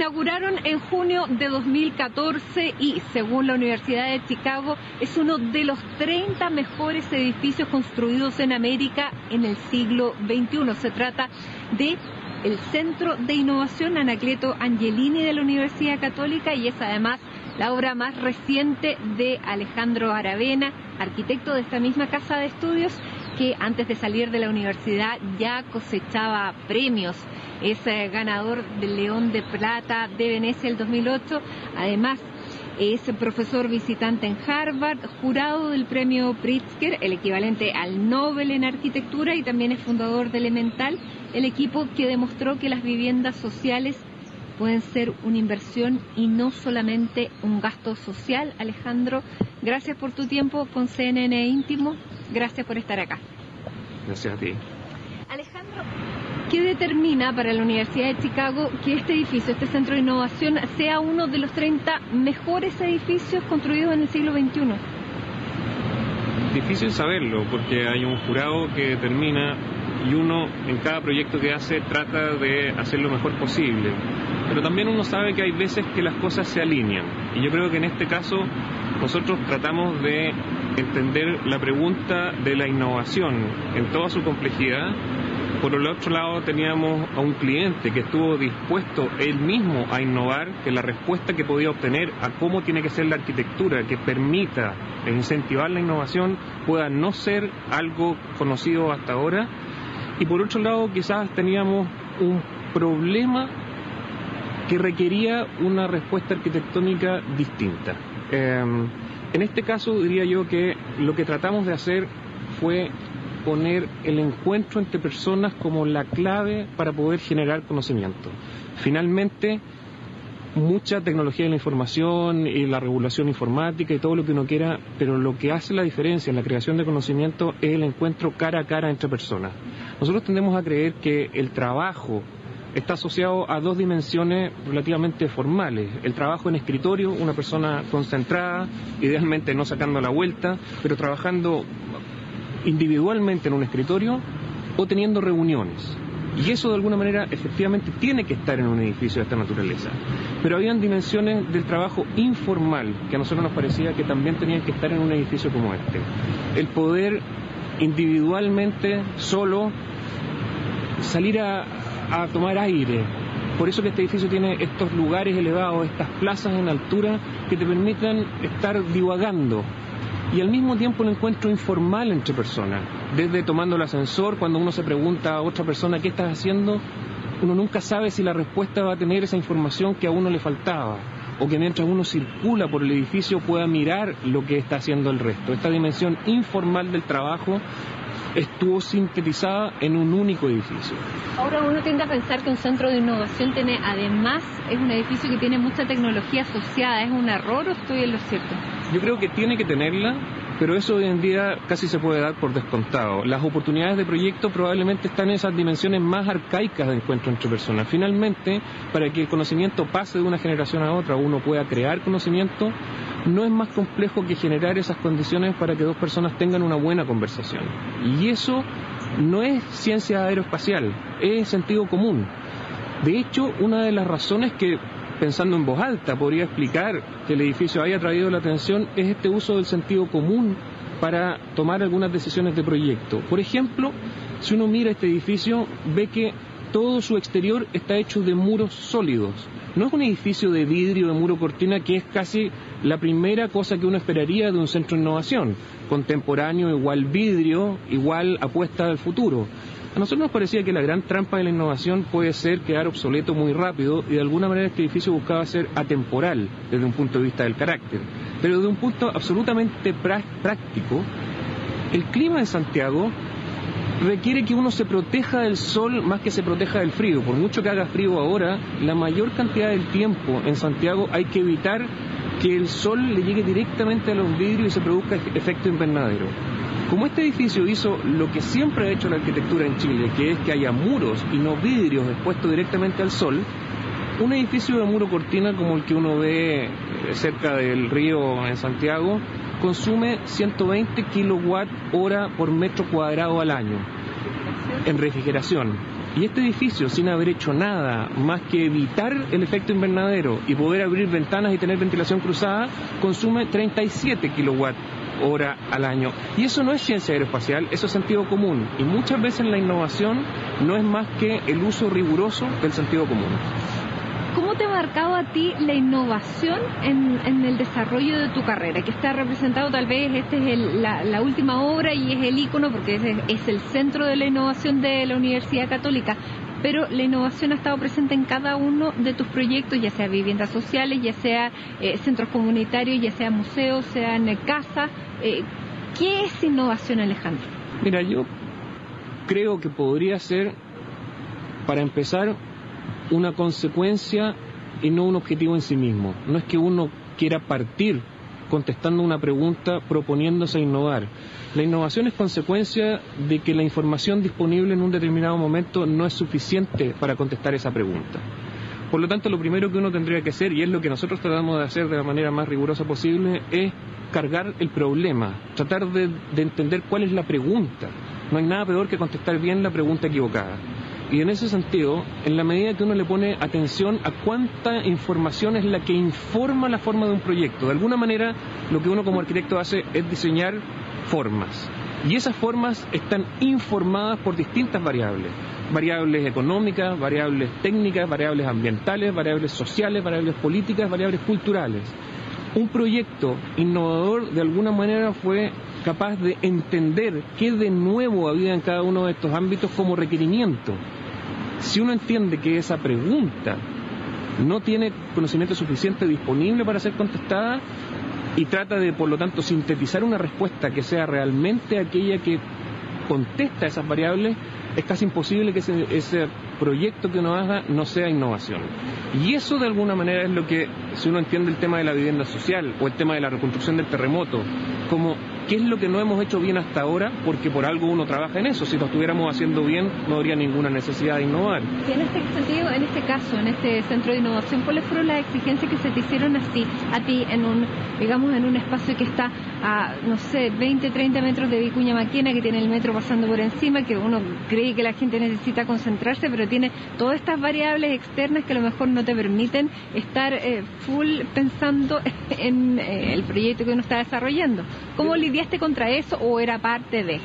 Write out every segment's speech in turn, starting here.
inauguraron en junio de 2014 y, según la Universidad de Chicago, es uno de los 30 mejores edificios construidos en América en el siglo XXI. Se trata de el Centro de Innovación Anacleto Angelini de la Universidad Católica y es además la obra más reciente de Alejandro Aravena, arquitecto de esta misma casa de estudios, que antes de salir de la universidad ya cosechaba premios. Es ganador del León de Plata de Venecia el 2008. Además, es profesor visitante en Harvard, jurado del premio Pritzker, el equivalente al Nobel en arquitectura, y también es fundador de Elemental, el equipo que demostró que las viviendas sociales pueden ser una inversión y no solamente un gasto social. Alejandro, gracias por tu tiempo con CNN Íntimo. Gracias por estar acá. Gracias a ti. Alejandro, ¿qué determina para la Universidad de Chicago que este edificio, este centro de innovación, sea uno de los 30 mejores edificios construidos en el siglo XXI? Difícil saberlo, porque hay un jurado que determina y uno en cada proyecto que hace trata de hacer lo mejor posible. Pero también uno sabe que hay veces que las cosas se alinean. Y yo creo que en este caso nosotros tratamos de entender la pregunta de la innovación en toda su complejidad. Por el otro lado teníamos a un cliente que estuvo dispuesto él mismo a innovar, que la respuesta que podía obtener a cómo tiene que ser la arquitectura que permita incentivar la innovación pueda no ser algo conocido hasta ahora. Y por otro lado quizás teníamos un problema que requería una respuesta arquitectónica distinta. En este caso diría yo que lo que tratamos de hacer fue poner el encuentro entre personas como la clave para poder generar conocimiento. Finalmente, mucha tecnología de la información y la regulación informática y todo lo que uno quiera, pero lo que hace la diferencia en la creación de conocimiento es el encuentro cara a cara entre personas. Nosotros tendemos a creer que el trabajo está asociado a dos dimensiones relativamente formales. El trabajo en escritorio, una persona concentrada, idealmente no sacando la vuelta, pero trabajando individualmente en un escritorio o teniendo reuniones. Y eso de alguna manera efectivamente tiene que estar en un edificio de esta naturaleza. Pero habían dimensiones del trabajo informal que a nosotros nos parecía que también tenían que estar en un edificio como este. El poder individualmente, solo, salir a tomar aire. Por eso que este edificio tiene estos lugares elevados, estas plazas en altura que te permitan estar divagando. Y al mismo tiempo un encuentro informal entre personas. Desde tomando el ascensor, cuando uno se pregunta a otra persona ¿qué estás haciendo?, uno nunca sabe si la respuesta va a tener esa información que a uno le faltaba, o que mientras uno circula por el edificio pueda mirar lo que está haciendo el resto. Esta dimensión informal del trabajo estuvo sintetizada en un único edificio. Ahora uno tiende a pensar que un centro de innovación tiene, además, es un edificio que tiene mucha tecnología asociada. ¿Es un error o estoy en lo cierto? Yo creo que tiene que tenerla, pero eso hoy en día casi se puede dar por descontado. Las oportunidades de proyecto probablemente están en esas dimensiones más arcaicas de encuentro entre personas. Finalmente, para que el conocimiento pase de una generación a otra, uno pueda crear conocimiento, no es más complejo que generar esas condiciones para que dos personas tengan una buena conversación. Y eso no es ciencia aeroespacial, es sentido común. De hecho, una de las razones que, pensando en voz alta, podría explicar que el edificio haya atraído la atención es este uso del sentido común para tomar algunas decisiones de proyecto. Por ejemplo, si uno mira este edificio, ve que todo su exterior está hecho de muros sólidos. No es un edificio de vidrio, de muro cortina, que es casi la primera cosa que uno esperaría de un centro de innovación. Contemporáneo, igual vidrio, igual apuesta al futuro. A nosotros nos parecía que la gran trampa de la innovación puede ser quedar obsoleto muy rápido, y de alguna manera este edificio buscaba ser atemporal desde un punto de vista del carácter. Pero desde un punto absolutamente práctico, el clima en Santiago requiere que uno se proteja del sol más que se proteja del frío. Por mucho que haga frío ahora, la mayor cantidad del tiempo en Santiago hay que evitar que el sol le llegue directamente a los vidrios y se produzca efecto invernadero. Como este edificio hizo lo que siempre ha hecho la arquitectura en Chile, que es que haya muros y no vidrios expuestos directamente al sol, un edificio de muro cortina como el que uno ve cerca del río en Santiago consume 120 kilowatt hora por metro cuadrado al año en refrigeración. Y este edificio, sin haber hecho nada más que evitar el efecto invernadero y poder abrir ventanas y tener ventilación cruzada, consume 37 kilowatt hora al año. Y eso no es ciencia aeroespacial, eso es sentido común. Y muchas veces la innovación no es más que el uso riguroso del sentido común. ¿Cómo te ha marcado a ti la innovación en el desarrollo de tu carrera? Que está representado, tal vez, esta es la última obra y es el ícono porque es el centro de la innovación de la Universidad Católica, pero la innovación ha estado presente en cada uno de tus proyectos, ya sea viviendas sociales, ya sea centros comunitarios, ya sea museos, sean casas. ¿Qué es innovación, Alejandro? Mira, yo creo que podría ser, para empezar, una consecuencia y no un objetivo en sí mismo. No es que uno quiera partir contestando una pregunta proponiéndose innovar. La innovación es consecuencia de que la información disponible en un determinado momento no es suficiente para contestar esa pregunta. Por lo tanto, lo primero que uno tendría que hacer, y es lo que nosotros tratamos de hacer de la manera más rigurosa posible, es cargar el problema, tratar de entender cuál es la pregunta. No hay nada peor que contestar bien la pregunta equivocada. Y en ese sentido, en la medida que uno le pone atención a cuánta información es la que informa la forma de un proyecto, de alguna manera lo que uno como arquitecto hace es diseñar formas. Y esas formas están informadas por distintas variables. Variables económicas, variables técnicas, variables ambientales, variables sociales, variables políticas, variables culturales. Un proyecto innovador de alguna manera fue capaz de entender qué de nuevo había en cada uno de estos ámbitos como requerimiento. Si uno entiende que esa pregunta no tiene conocimiento suficiente disponible para ser contestada y trata de, por lo tanto, sintetizar una respuesta que sea realmente aquella que contesta esas variables, es casi imposible que ese proyecto que uno haga no sea innovación. Y eso de alguna manera es lo que, si uno entiende el tema de la vivienda social o el tema de la reconstrucción del terremoto, como qué es lo que no hemos hecho bien hasta ahora, porque por algo uno trabaja en eso. Si lo estuviéramos haciendo bien, no habría ninguna necesidad de innovar. Y en este sentido, en este caso, en este centro de innovación, ¿cuáles fueron las exigencias que se te hicieron a ti en un espacio que está a, no sé, 20, 30 metros de Vicuña Maquena, que tiene el metro pasando por encima, que uno cree que la gente necesita concentrarse, pero tiene todas estas variables externas que a lo mejor no te permiten estar full pensando en el proyecto que uno está desarrollando? ¿Cómo lidiaste contra eso o era parte de?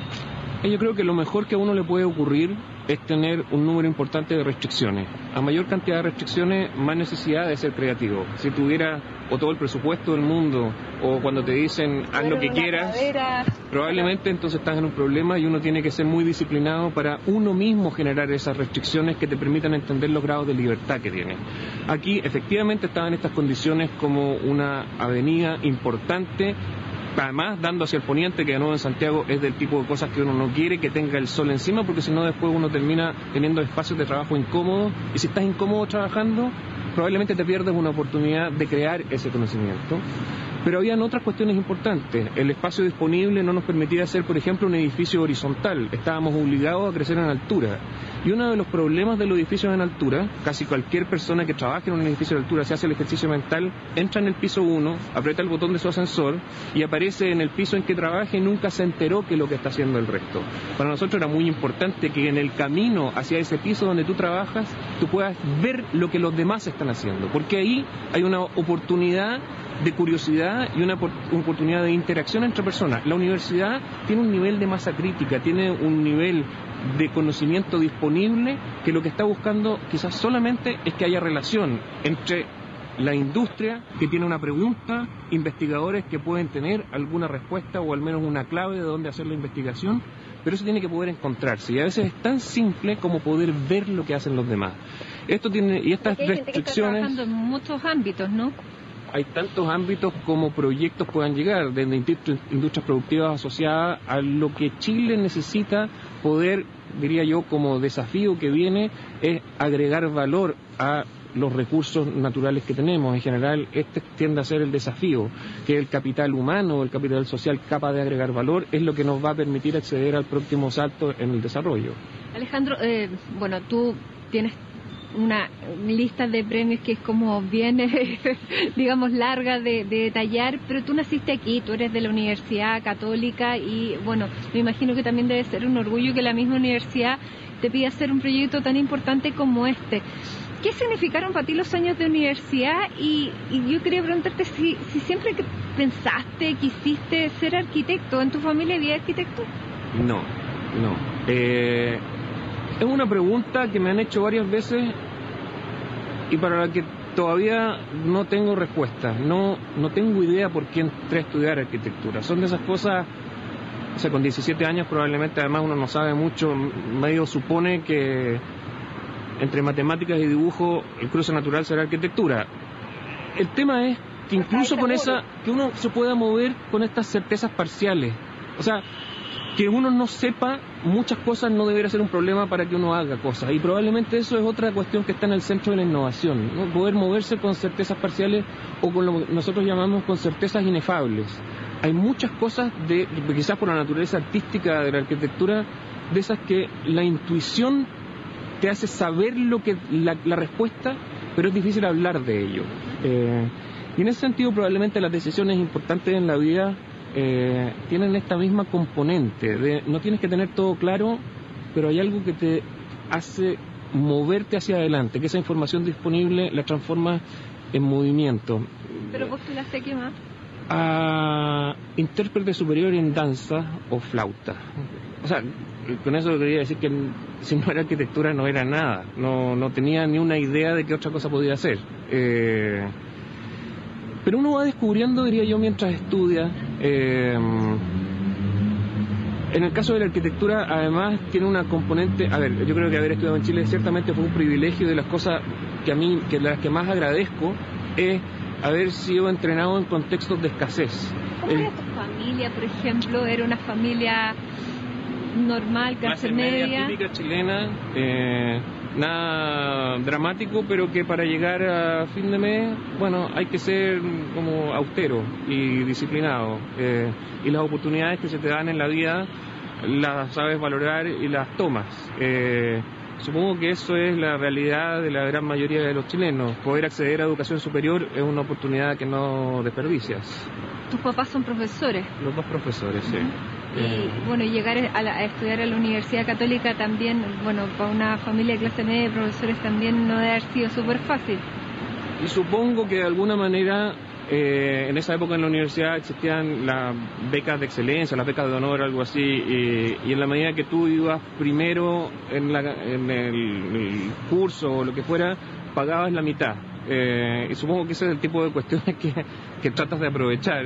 Yo creo que lo mejor que a uno le puede ocurrir es tener un número importante de restricciones. A mayor cantidad de restricciones, más necesidad de ser creativo. Si tuviera o todo el presupuesto del mundo, o cuando te dicen haz lo que quieras, probablemente entonces estás en un problema y uno tiene que ser muy disciplinado para uno mismo generar esas restricciones que te permitan entender los grados de libertad que tiene. Aquí efectivamente estaban estas condiciones como una avenida importante, además dando hacia el poniente, que de nuevo en Santiago es del tipo de cosas que uno no quiere que tenga el sol encima, porque si no después uno termina teniendo espacios de trabajo incómodos, y si estás incómodo trabajando, probablemente te pierdes una oportunidad de crear ese conocimiento. Pero habían otras cuestiones importantes. El espacio disponible no nos permitía hacer, por ejemplo, un edificio horizontal. Estábamos obligados a crecer en altura. Y uno de los problemas de los edificios en altura, casi cualquier persona que trabaje en un edificio de altura, se hace el ejercicio mental, entra en el piso 1, aprieta el botón de su ascensor y aparece en el piso en que trabaja y nunca se enteró que es lo que está haciendo el resto. Para nosotros era muy importante que en el camino hacia ese piso donde tú trabajas, tú puedas ver lo que los demás están haciendo. Porque ahí hay una oportunidad de curiosidad y una oportunidad de interacción entre personas. La universidad tiene un nivel de masa crítica, tiene un nivel de conocimiento disponible que lo que está buscando quizás solamente es que haya relación entre la industria que tiene una pregunta, investigadores que pueden tener alguna respuesta o al menos una clave de dónde hacer la investigación, pero eso tiene que poder encontrarse y a veces es tan simple como poder ver lo que hacen los demás. Esto tiene, y estas restricciones... Hay gente que está trabajando en muchos ámbitos, ¿no? Hay tantos ámbitos como proyectos puedan llegar, desde industrias productivas asociadas a lo que Chile necesita poder, diría yo, como desafío que viene, es agregar valor a los recursos naturales que tenemos. En general, este tiende a ser el desafío, que el capital humano, el capital social capaz de agregar valor, es lo que nos va a permitir acceder al próximo salto en el desarrollo. Alejandro, bueno, tú tienes una lista de premios que es como bien, digamos, larga de detallar, pero tú naciste aquí, tú eres de la Universidad Católica y, bueno, me imagino que también debe ser un orgullo que la misma universidad te pide hacer un proyecto tan importante como este. ¿Qué significaron para ti los años de universidad? Y yo quería preguntarte si siempre que pensaste, quisiste ser arquitecto. ¿En tu familia había arquitecto? No. Es una pregunta que me han hecho varias veces y para la que todavía no tengo respuesta. No tengo idea por qué entré a estudiar arquitectura. Son de esas cosas, o sea, con 17 años probablemente además uno no sabe mucho, medio supone que entre matemáticas y dibujo el cruce natural será arquitectura. El tema es que incluso con esa, que uno se pueda mover con estas certezas parciales. O sea, que uno no sepa muchas cosas no debería ser un problema para que uno haga cosas. Y probablemente eso es otra cuestión que está en el centro de la innovación, ¿no? Poder moverse con certezas parciales o con lo que nosotros llamamos con certezas inefables. Hay muchas cosas, quizás por la naturaleza artística de la arquitectura, de esas que la intuición te hace saber lo que la respuesta, pero es difícil hablar de ello. Y en ese sentido probablemente las decisiones importantes en la vida tienen esta misma componente no tienes que tener todo claro, pero hay algo que te hace moverte hacia adelante, que esa información disponible la transforma en movimiento. ¿Pero postulaste a qué más? A intérprete superior en danza o flauta. O sea, con eso quería decir que si no era arquitectura no era nada, no tenía ni una idea de qué otra cosa podía hacer. Pero uno va descubriendo, diría yo, mientras estudia. En el caso de la arquitectura, además, tiene una componente. A ver, yo creo que haber estudiado en Chile ciertamente fue un privilegio. De las cosas que a mí, que las que más agradezco, es haber sido entrenado en contextos de escasez. ¿Cómo era tu familia, por ejemplo? ¿Era una familia normal, clase media? Típica chilena, nada dramático, pero que para llegar a fin de mes, bueno, hay que ser como austero y disciplinado. Y las oportunidades que se te dan en la vida las sabes valorar y las tomas. Supongo que eso es la realidad de la gran mayoría de los chilenos. Poder acceder a educación superior es una oportunidad que no desperdicias. ¿Tus papás son profesores? Los dos profesores, sí. Y bueno, llegar a estudiar a la Universidad Católica también, bueno, para una familia de clase media de profesores también no debe haber sido súper fácil. Y supongo que de alguna manera en esa época en la universidad existían las becas de excelencia, las becas de honor, algo así, y en la medida que tú ibas primero en el curso o lo que fuera, pagabas la mitad. Y supongo que ese es el tipo de cuestiones que tratas de aprovechar.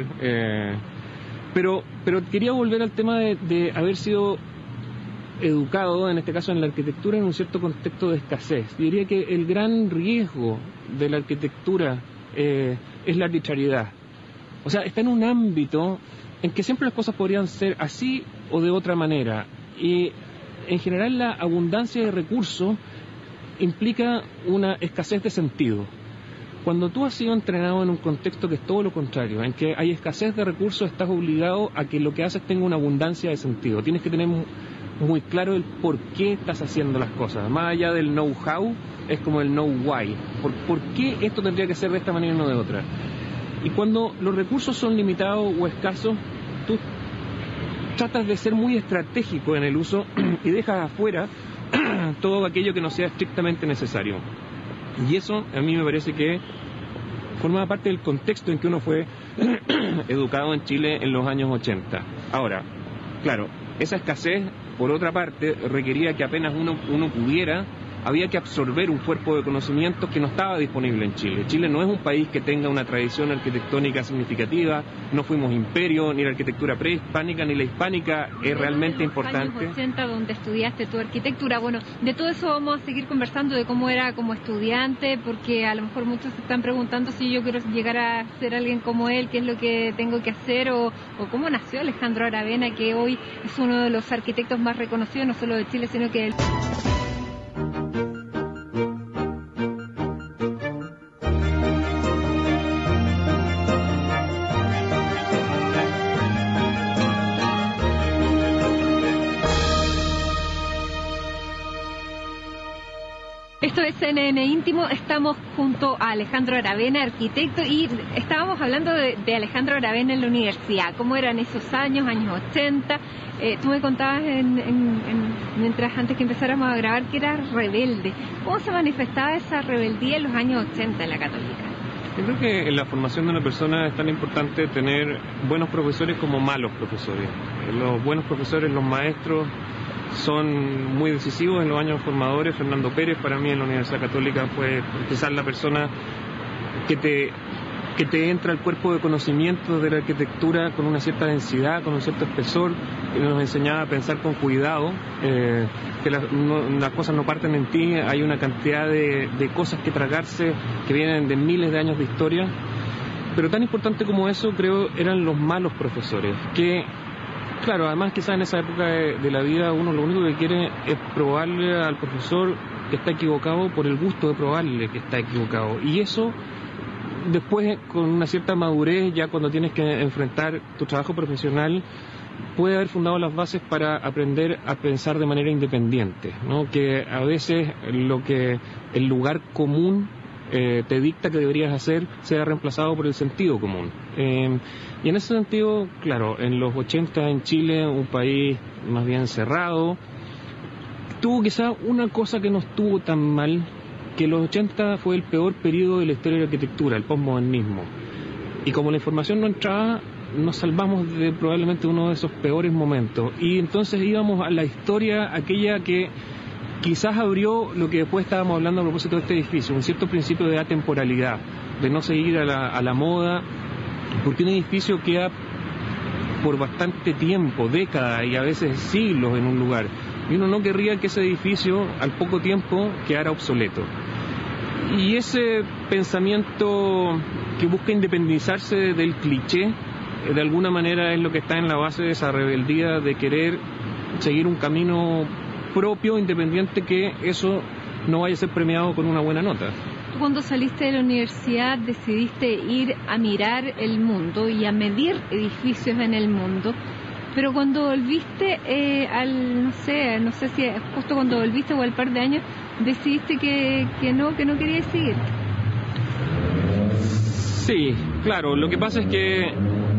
Pero quería volver al tema de haber sido educado, en este caso en la arquitectura, en un cierto contexto de escasez. Yo diría que el gran riesgo de la arquitectura es la arbitrariedad. O sea, está en un ámbito en que siempre las cosas podrían ser así o de otra manera. Y en general la abundancia de recursos implica una escasez de sentido. Cuando tú has sido entrenado en un contexto que es todo lo contrario, en que hay escasez de recursos, estás obligado a que lo que haces tenga una abundancia de sentido. Tienes que tener muy claro el por qué estás haciendo las cosas. Más allá del know-how, es como el know-why. ¿Por qué esto tendría que ser de esta manera y no de otra? Y cuando los recursos son limitados o escasos, tú tratas de ser muy estratégico en el uso y dejas afuera todo aquello que no sea estrictamente necesario. Y eso a mí me parece que forma parte del contexto en que uno fue educado en Chile en los años 80. Ahora, claro, esa escasez, por otra parte, requería que apenas uno pudiera, había que absorber un cuerpo de conocimientos que no estaba disponible en Chile. Chile no es un país que tenga una tradición arquitectónica significativa, no fuimos imperio, ni la arquitectura prehispánica ni la hispánica es realmente importante. En los años 80, donde estudiaste tu arquitectura, bueno, de todo eso vamos a seguir conversando, de cómo era como estudiante, porque a lo mejor muchos se están preguntando si yo quiero llegar a ser alguien como él, qué es lo que tengo que hacer, o cómo nació Alejandro Aravena, que hoy es uno de los arquitectos más reconocidos, no solo de Chile, sino que del... Esto es CNN Íntimo. Estamos junto a Alejandro Aravena, arquitecto, y estábamos hablando de Alejandro Aravena en la universidad. ¿Cómo eran esos años 80? Tú me contabas mientras antes que empezáramos a grabar que eras rebelde. ¿Cómo se manifestaba esa rebeldía en los años 80 en la Católica? Yo creo que en la formación de una persona es tan importante tener buenos profesores como malos profesores. Los buenos profesores, los maestros, son muy decisivos en los años formadores. Fernando Pérez, para mí, en la Universidad Católica fue quizás la persona que te entra al cuerpo de conocimiento de la arquitectura con una cierta densidad, con un cierto espesor, que nos enseñaba a pensar con cuidado, que las cosas no parten en ti, hay una cantidad de cosas que tragarse que vienen de miles de años de historia. Pero tan importante como eso, creo, eran los malos profesores, que, claro, además quizás en esa época de la vida uno lo único que quiere es probarle al profesor que está equivocado por el gusto de probarle que está equivocado. Y eso, después, con una cierta madurez, ya cuando tienes que enfrentar tu trabajo profesional, puede haber fundado las bases para aprender a pensar de manera independiente, ¿no? Que a veces lo que el lugar común te dicta que deberías hacer sea reemplazado por el sentido común. Y en ese sentido, claro, en los 80 en Chile, un país más bien cerrado, tuvo quizá una cosa que no estuvo tan mal, que los 80 fue el peor periodo de la historia de la arquitectura, el postmodernismo. Y como la información no entraba, nos salvamos de probablemente uno de esos peores momentos. Y entonces íbamos a la historia, aquella que quizás abrió lo que después estábamos hablando a propósito de este edificio, un cierto principio de atemporalidad, de no seguir a la moda, porque un edificio queda por bastante tiempo, décadas y a veces siglos en un lugar. Y uno no querría que ese edificio al poco tiempo quedara obsoleto. Y ese pensamiento que busca independizarse del cliché, de alguna manera es lo que está en la base de esa rebeldía de querer seguir un camino propio, independiente, que eso no vaya a ser premiado con una buena nota. Tú, cuando saliste de la universidad, decidiste ir a mirar el mundo y a medir edificios en el mundo, pero cuando volviste no sé si justo cuando volviste o al par de años, decidiste que no querías seguir. Sí, claro, lo que pasa es que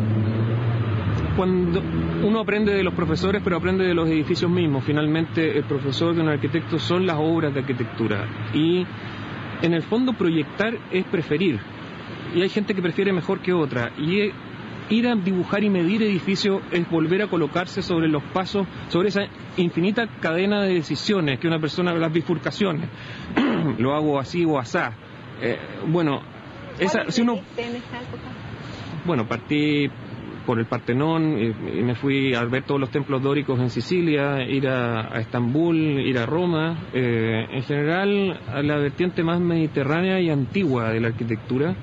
cuando uno aprende de los profesores, pero aprende de los edificios mismos. Finalmente, el profesor de un arquitecto son las obras de arquitectura. Y en el fondo, proyectar es preferir. Y hay gente que prefiere mejor que otra. Y ir a dibujar y medir edificios es volver a colocarse sobre los pasos, sobre esa infinita cadena de decisiones que una persona, las bifurcaciones. Lo hago así o asá. Si uno... Bueno, partí por el Partenón y me fui a ver todos los templos dóricos en Sicilia, ir a Estambul, ir a Roma, en general a la vertiente más mediterránea y antigua de la arquitectura,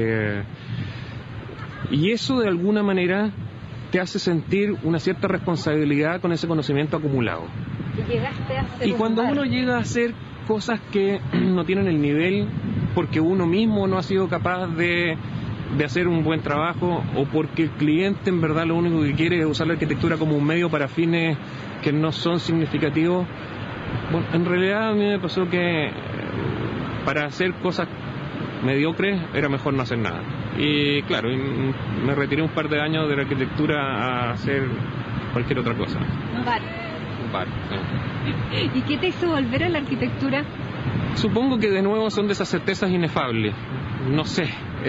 y eso de alguna manera te hace sentir una cierta responsabilidad con ese conocimiento acumulado. Y cuando uno llega a hacer cosas que no tienen el nivel porque uno mismo no ha sido capaz de hacer un buen trabajo, o porque el cliente en verdad lo único que quiere es usar la arquitectura como un medio para fines que no son significativos. Bueno, en realidad a mí me pasó que para hacer cosas mediocres era mejor no hacer nada. Y claro, me retiré un par de años de la arquitectura a hacer cualquier otra cosa. Un bar, sí. ¿Y qué te hizo volver a la arquitectura? Supongo que de nuevo son de esas certezas inefables. No sé.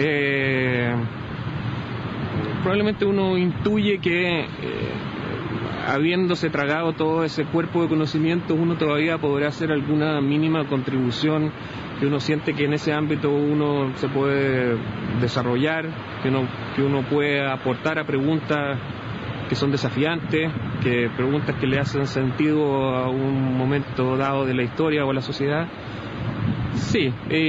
Probablemente uno intuye que habiéndose tragado todo ese cuerpo de conocimientos, uno todavía podrá hacer alguna mínima contribución, que uno siente que en ese ámbito uno se puede desarrollar, que uno puede aportar a preguntas que son desafiantes, que preguntas que le hacen sentido a un momento dado de la historia o a la sociedad. Sí,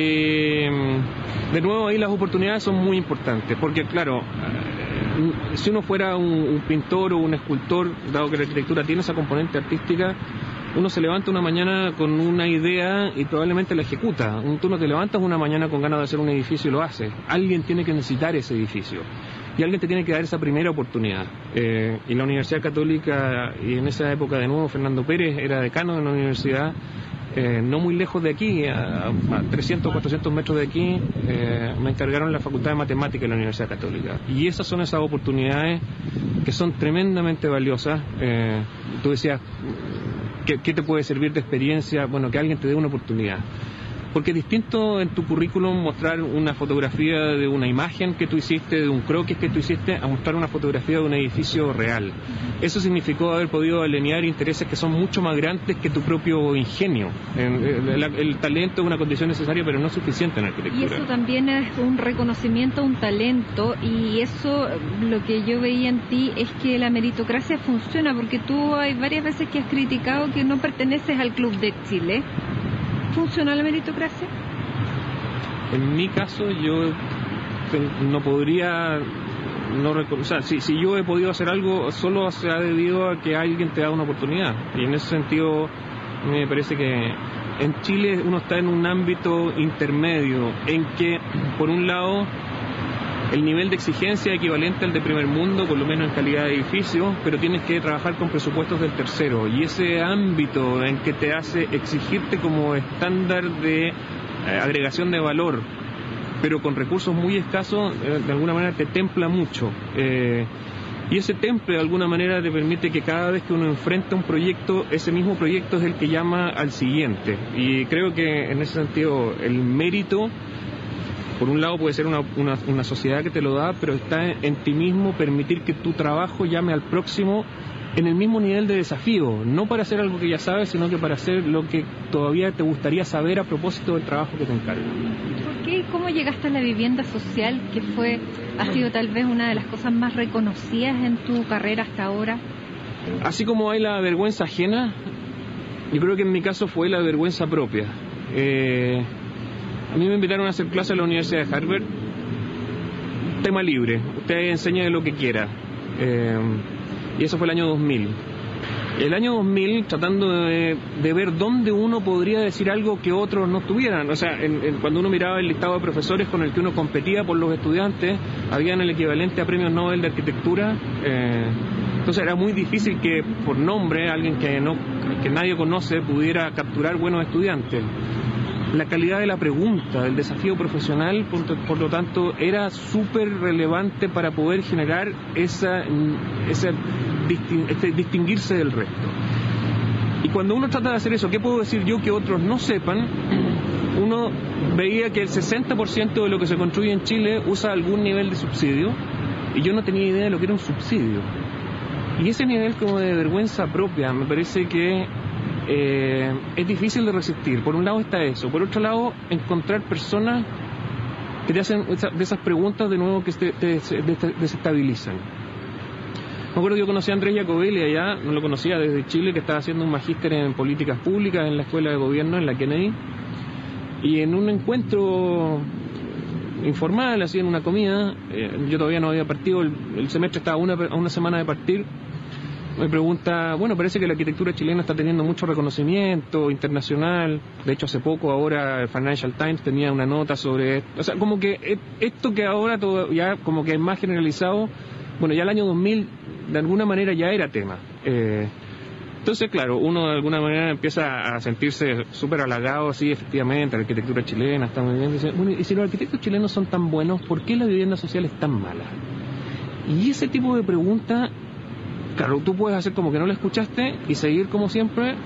de nuevo ahí las oportunidades son muy importantes, porque claro, si uno fuera un pintor o un escultor, dado que la arquitectura tiene esa componente artística, uno se levanta una mañana con una idea y probablemente la ejecuta. Tú no te levantas una mañana con ganas de hacer un edificio y lo haces. Alguien tiene que necesitar ese edificio y alguien te tiene que dar esa primera oportunidad. Y la Universidad Católica, y en esa época de nuevo Fernando Pérez era decano de la universidad, no muy lejos de aquí, a 300 o 400 metros de aquí, me encargaron la Facultad de Matemáticas de la Universidad Católica. Y esas son esas oportunidades que son tremendamente valiosas. Tú decías, ¿qué te puede servir de experiencia? Bueno, que alguien te dé una oportunidad. Porque es distinto en tu currículum mostrar una fotografía de una imagen que tú hiciste, de un croquis que tú hiciste, a mostrar una fotografía de un edificio real. Eso significó haber podido alinear intereses que son mucho más grandes que tu propio ingenio. El talento es una condición necesaria, pero no suficiente en arquitectura. Y eso también es un reconocimiento, un talento, y eso, lo que yo veía en ti, es que la meritocracia funciona, porque tú hay varias veces que has criticado que no perteneces al Club de Chile. ¿Funciona la meritocracia? En mi caso, yo no podría... o sea, si yo he podido hacer algo, solo se ha debido a que alguien te da una oportunidad. Y en ese sentido, me parece que en Chile uno está en un ámbito intermedio, en que, por un lado, el nivel de exigencia es equivalente al de primer mundo, por lo menos en calidad de edificio, pero tienes que trabajar con presupuestos del tercero. Y ese ámbito en que te hace exigirte como estándar de agregación de valor, pero con recursos muy escasos, de alguna manera te templa mucho. Y ese temple de alguna manera te permite que cada vez que uno enfrenta un proyecto, ese mismo proyecto es el que llama al siguiente. Y creo que en ese sentido el mérito, por un lado puede ser una sociedad que te lo da, pero está en ti mismo permitir que tu trabajo llame al próximo en el mismo nivel de desafío, no para hacer algo que ya sabes, sino que para hacer lo que todavía te gustaría saber a propósito del trabajo que te encarga. ¿Por qué y cómo llegaste a la vivienda social, que ha sido tal vez una de las cosas más reconocidas en tu carrera hasta ahora? Así como hay la vergüenza ajena, yo creo que en mi caso fue la vergüenza propia. A mí me invitaron a hacer clase en la Universidad de Harvard, tema libre, usted enseña de lo que quiera, y eso fue el año 2000. El año 2000, tratando de ver dónde uno podría decir algo que otros no tuvieran, o sea, cuando uno miraba el listado de profesores con el que uno competía por los estudiantes, habían el equivalente a premios Nobel de arquitectura, entonces era muy difícil que por nombre alguien que nadie conoce pudiera capturar buenos estudiantes. La calidad de la pregunta, del desafío profesional, por lo tanto, era súper relevante para poder generar distinguirse del resto. Y cuando uno trata de hacer eso, ¿qué puedo decir yo que otros no sepan? Uno veía que el 60% de lo que se construye en Chile usa algún nivel de subsidio, y yo no tenía idea de lo que era un subsidio. Y ese nivel como de vergüenza propia me parece que es difícil de resistir. Por un lado está eso, por otro lado encontrar personas que te hacen de esas preguntas de nuevo que te desestabilizan. Me acuerdo que yo conocí a Andrés Jacobelli allá, no lo conocía desde Chile, que estaba haciendo un magíster en políticas públicas en la Escuela de Gobierno, en la Kennedy, y en un encuentro informal, así en una comida, yo todavía no había partido, el semestre estaba a una semana de partir. Me pregunta, bueno, parece que la arquitectura chilena está teniendo mucho reconocimiento internacional. De hecho, hace poco, ahora, el Financial Times tenía una nota sobre esto. O sea, como que esto que ahora todo ya como que es más generalizado, bueno, ya el año 2000, de alguna manera ya era tema. Entonces, claro, uno de alguna manera empieza a sentirse súper halagado, sí, efectivamente, la arquitectura chilena está muy bien. Dice, bueno, y si los arquitectos chilenos son tan buenos, ¿por qué la vivienda social es tan mala? Y ese tipo de preguntas, claro, tú puedes hacer como que no la escuchaste y seguir como siempre,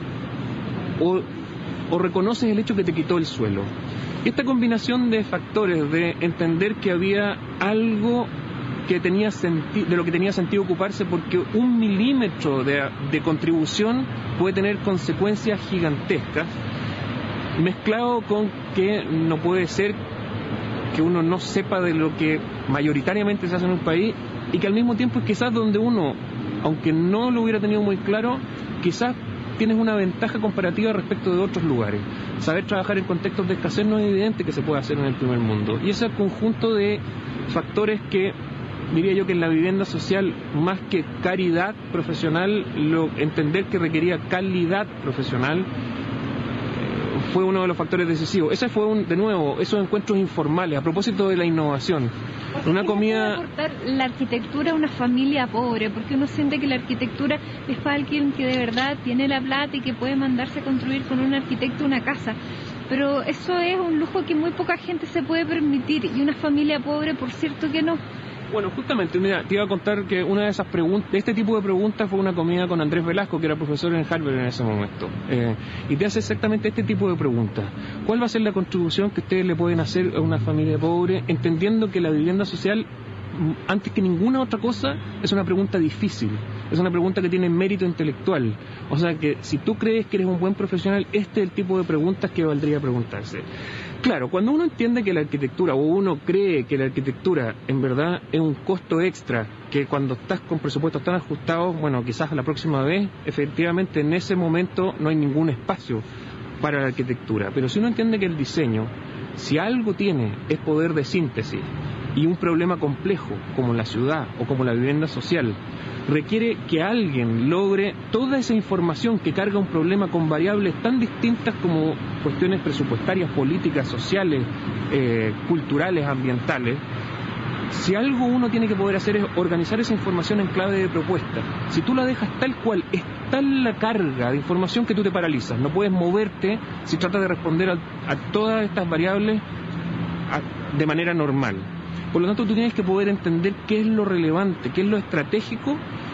o reconoces el hecho que te quitó el suelo. Y esta combinación de factores, de entender que había algo que tenía de lo que tenía sentido ocuparse, porque 1 milímetro de contribución puede tener consecuencias gigantescas, mezclado con que no puede ser que uno no sepa de lo que mayoritariamente se hace en un país, y que al mismo tiempo es quizás donde uno, aunque no lo hubiera tenido muy claro, quizás tienes una ventaja comparativa respecto de otros lugares. Saber trabajar en contextos de escasez no es evidente que se pueda hacer en el primer mundo. Y ese conjunto de factores que, diría yo que en la vivienda social, más que caridad profesional, entender que requería calidad profesional, fue uno de los factores decisivos. Ese fue, de nuevo, esos encuentros informales, a propósito de la innovación. Una comida... ¿Cómo puede aportar la arquitectura a una familia pobre? Porque uno siente que la arquitectura es para alguien que de verdad tiene la plata y que puede mandarse a construir con un arquitecto una casa. Pero eso es un lujo que muy poca gente se puede permitir, y una familia pobre, por cierto que no. Bueno, justamente, mira, te iba a contar que una de esas preguntas, de este tipo de preguntas, fue una comida con Andrés Velasco, que era profesor en Harvard en ese momento. Y te hace exactamente este tipo de preguntas. ¿Cuál va a ser la contribución que ustedes le pueden hacer a una familia pobre, entendiendo que la vivienda social, antes que ninguna otra cosa, es una pregunta difícil? Es una pregunta que tiene mérito intelectual. O sea que si tú crees que eres un buen profesional, este es el tipo de preguntas que valdría preguntarse. Claro, cuando uno entiende que la arquitectura, o uno cree que la arquitectura en verdad es un costo extra, que cuando estás con presupuestos tan ajustados, bueno, quizás la próxima vez, efectivamente en ese momento no hay ningún espacio para la arquitectura. Pero si uno entiende que el diseño, si algo tiene, es poder de síntesis, y un problema complejo como la ciudad o como la vivienda social requiere que alguien logre toda esa información que carga un problema con variables tan distintas como cuestiones presupuestarias, políticas, sociales, culturales, ambientales. Si algo uno tiene que poder hacer es organizar esa información en clave de propuesta. Si tú la dejas tal cual, es tal la carga de información que tú te paralizas. No puedes moverte si tratas de responder a todas estas variables de manera normal. Por lo tanto, tú tienes que poder entender qué es lo relevante, qué es lo estratégico,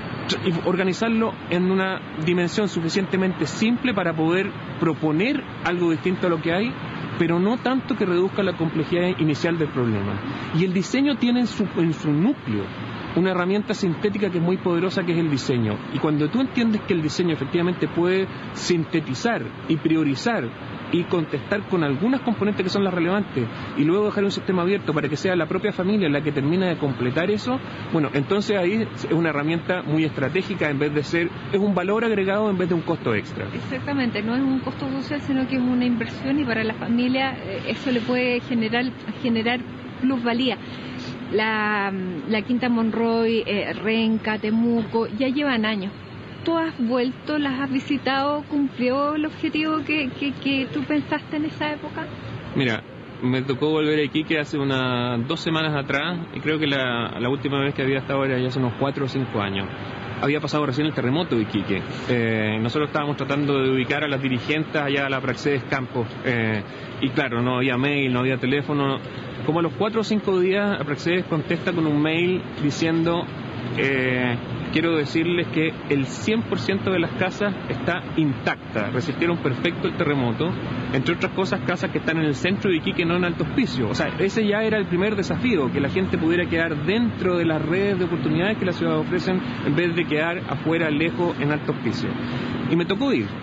y organizarlo en una dimensión suficientemente simple para poder proponer algo distinto a lo que hay, pero no tanto que reduzca la complejidad inicial del problema. Y el diseño tiene en su núcleo una herramienta sintética que es muy poderosa, que es el diseño. Y cuando tú entiendes que el diseño efectivamente puede sintetizar y priorizar y contestar con algunas componentes que son las relevantes, y luego dejar un sistema abierto para que sea la propia familia la que termina de completar eso, bueno, entonces ahí es una herramienta muy estratégica, en vez de ser, es un valor agregado en vez de un costo extra. Exactamente, no es un costo social, sino que es una inversión, y para la familia eso le puede generar plusvalía. La Quinta Monroy, Renca, Temuco, ya llevan años. ¿Tú has vuelto, las has visitado, cumplió el objetivo que tú pensaste en esa época? Mira, me tocó volver a Iquique hace unas 2 semanas atrás, y creo que la última vez que había estado era ya hace unos 4 o 5 años. Había pasado recién el terremoto de Iquique. Nosotros estábamos tratando de ubicar a las dirigentes allá a la Praxedes Campos, y claro, no había mail, no había teléfono. Como a los 4 o 5 días, Praxedes contesta con un mail diciendo: quiero decirles que el 100% de las casas está intacta, resistieron perfecto el terremoto, entre otras cosas casas que están en el centro de Iquique, no en Alto Hospicio. O sea, ese ya era el primer desafío, que la gente pudiera quedar dentro de las redes de oportunidades que las ciudades ofrecen, en vez de quedar afuera, lejos, en Alto Hospicio. Y me tocó ir,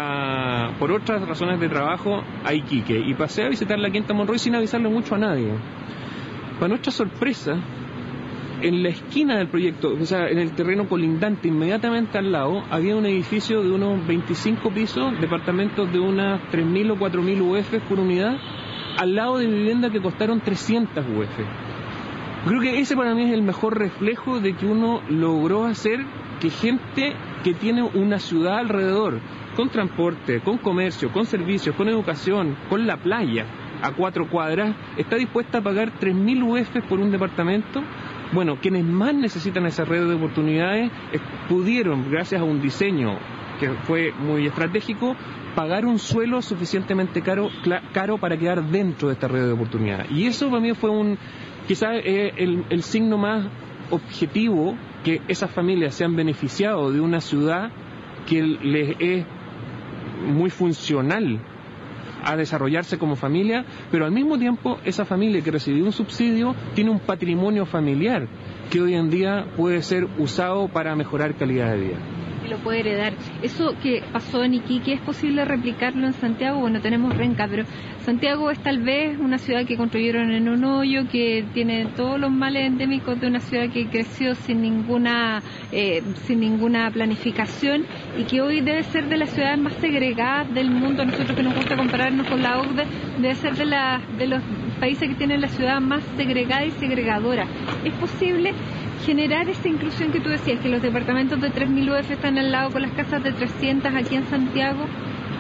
por otras razones de trabajo, a Iquique, y pasé a visitar la Quinta Monroy sin avisarle mucho a nadie. Para nuestra sorpresa, en la esquina del proyecto, o sea, en el terreno colindante, inmediatamente al lado, había un edificio de unos 25 pisos, departamentos de unas 3.000 o 4.000 UF por unidad, al lado de vivienda que costaron 300 UF. Creo que ese para mí es el mejor reflejo de que uno logró hacer que gente que tiene una ciudad alrededor, con transporte, con comercio, con servicios, con educación, con la playa a 4 cuadras, está dispuesta a pagar 3.000 UF por un departamento. Bueno, quienes más necesitan esa red de oportunidades pudieron, gracias a un diseño que fue muy estratégico, pagar un suelo suficientemente caro para quedar dentro de esta red de oportunidades. Y eso para mí fue quizás el signo más objetivo, que esas familias se han beneficiado de una ciudad que les es muy funcional a desarrollarse como familia, pero al mismo tiempo esa familia que recibió un subsidio tiene un patrimonio familiar que hoy en día puede ser usado para mejorar calidad de vida. Y lo puede heredar. Eso que pasó en Iquique, ¿es posible replicarlo en Santiago? Bueno, tenemos Renca, pero Santiago es tal vez una ciudad que construyeron en un hoyo, que tiene todos los males endémicos de una ciudad que creció sin ninguna planificación, y que hoy debe ser de las ciudades más segregadas del mundo. Nosotros, que nos gusta compararnos con la OCDE, debe ser de los países que tienen la ciudad más segregada y segregadora. ¿Es posible generar esa inclusión que tú decías, que los departamentos de 3.000 UF están al lado con las casas de 300 aquí en Santiago?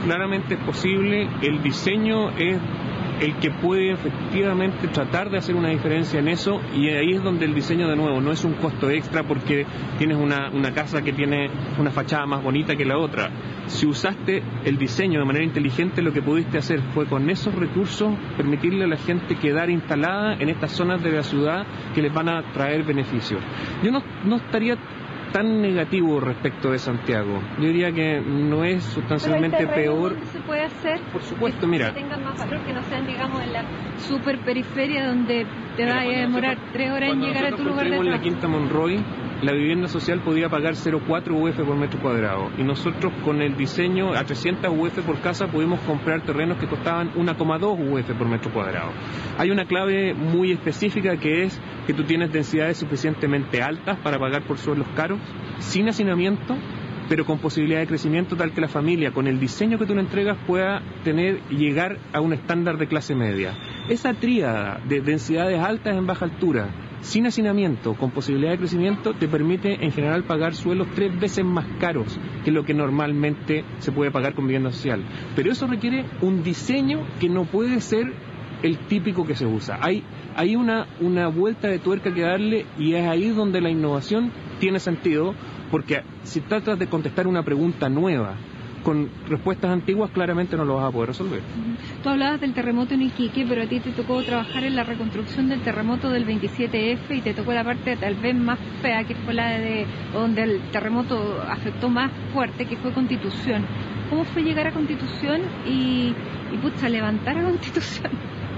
claramente es posible, el diseño es el que puede efectivamente tratar de hacer una diferencia en eso, y ahí es donde el diseño, de nuevo, no es un costo extra porque tienes una casa que tiene una fachada más bonita que la otra. Si usaste el diseño de manera inteligente, lo que pudiste hacer fue con esos recursos permitirle a la gente quedar instalada en estas zonas de la ciudad que les van a traer beneficios. Yo no estaría tan negativo respecto de Santiago. Yo diría que no es sustancialmente peor. ¿Dónde se puede hacer? Por supuesto, mira. Que tengan más valor, que no sean, digamos, en la super periferia donde te vaya a demorar 3 horas en llegar a tu lugar de trabajo. En la Quinta Monroy, la vivienda social podía pagar 0,4 UF por metro cuadrado, y nosotros con el diseño a 300 UF por casa pudimos comprar terrenos que costaban 1,2 UF por metro cuadrado. Hay una clave muy específica, que es que tú tienes densidades suficientemente altas para pagar por suelos caros, sin hacinamiento, pero con posibilidad de crecimiento tal que la familia, con el diseño que tú le entregas, pueda llegar a un estándar de clase media. Esa tríada de densidades altas en baja altura, sin hacinamiento, con posibilidad de crecimiento, te permite en general pagar suelos 3 veces más caros que lo que normalmente se puede pagar con vivienda social. Pero eso requiere un diseño que no puede ser el típico que se usa. Hay una vuelta de tuerca que darle, y es ahí donde la innovación tiene sentido, porque si tratas de contestar una pregunta nueva con respuestas antiguas, claramente no lo vas a poder resolver. Tú hablabas del terremoto en Iquique, pero a ti te tocó trabajar en la reconstrucción del terremoto del 27F, y te tocó la parte tal vez más fea, que fue la de donde el terremoto afectó más fuerte, que fue Constitución. ¿Cómo fue llegar a Constitución y levantar a Constitución?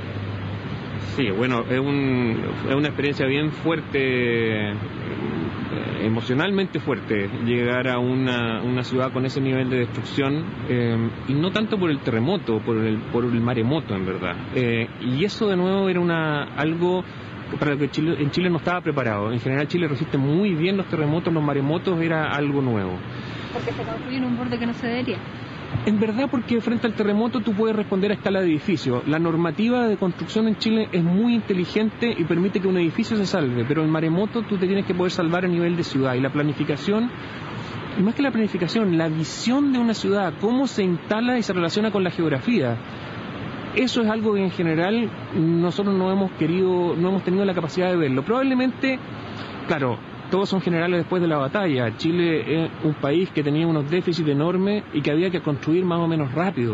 Sí, bueno, es una experiencia bien fuerte, emocionalmente fuerte, llegar a una ciudad con ese nivel de destrucción, y no tanto por el terremoto, por el maremoto, en verdad. Y eso, de nuevo, era algo para lo que en Chile no estaba preparado. En general, Chile resiste muy bien los terremotos, los maremotos era algo nuevo. Porque se construye en un borde que no se debería. En verdad, porque frente al terremoto tú puedes responder a escala de edificio. La normativa de construcción en Chile es muy inteligente y permite que un edificio se salve, pero el maremoto tú te tienes que poder salvar a nivel de ciudad. Y la planificación, y más que la planificación, la visión de una ciudad, cómo se instala y se relaciona con la geografía. Eso es algo que en general nosotros no hemos tenido la capacidad de verlo. Probablemente, claro, todos son generales después de la batalla. Chile es un país que tenía unos déficits enormes y que había que construir más o menos rápido.